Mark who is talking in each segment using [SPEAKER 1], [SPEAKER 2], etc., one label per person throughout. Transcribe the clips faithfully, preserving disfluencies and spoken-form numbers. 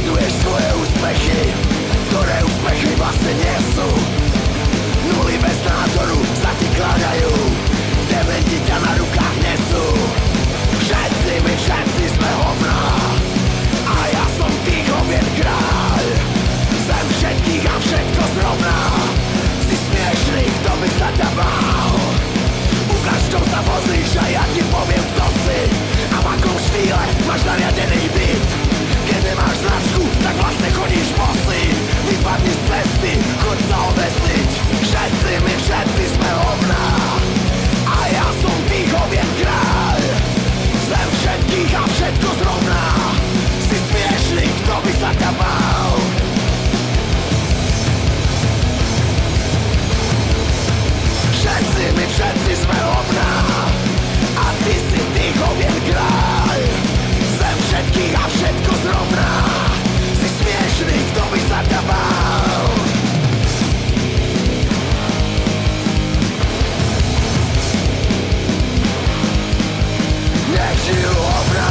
[SPEAKER 1] Sleduješ svoje úspechy, ktoré úspechy vlastne nie sú. Nuly bez názoru sa ti kláňajú, dementi ťa na rukách nesú. Všetci my všetci sme hovná, a ja som tých hoviet kráľ. Zem všetkých a všetko zrovná, si smiešný, kto by sa ťa bál. Ukáž, čom sa vozíš a ja ti poviem, kto si, a v akom štýle máš nariadený byt. Keď nemáš značku, tak vlastne chodíš bosý. Vypadni z cesty, choď sa obesiť. Všetci my všetci sme hovná, a ja som tých hoviet kráľ. Zem všetkých a všetko zrovná, si smiešný, kto by sa ťa bál. Všetci my všetci sme hovná, a ty si tých hoviet kráľ. Zem všetkých a všetko zrovná, si smiešný, kto by sa ťa bál. Nech žijú hovná.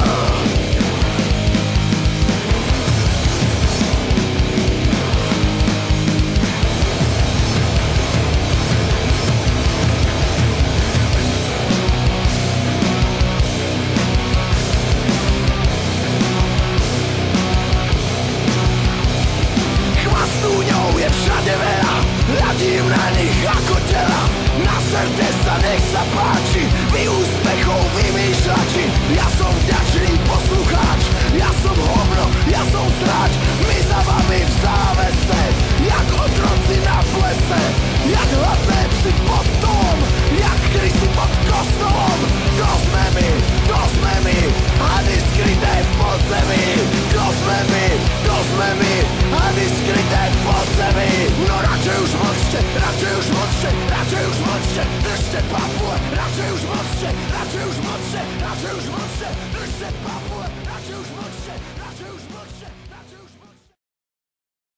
[SPEAKER 1] Chvastúňou je všade veľa, hľadím na nich ako tela. Naserte sa, nech sa páči, vy úspechov vymýšľači. Ja som vďačný poslucháč, ja som hovno, ja som sráč. My za vami v závese, jak otroci na plese, jak hladné psy pod stolom, jak krysy pod kostolom. To sme my, to sme my, hady skryté v podzemí. To sme my, to sme my, hady skryté v podzemí. No radšej už mlčte, radšej už mlčte, radšej už mlčte, držte papule, radšej už mlčte, radšej už mlčte, radšej už mlčte, držte papule, radšej už mlčte, radšej už mlčte.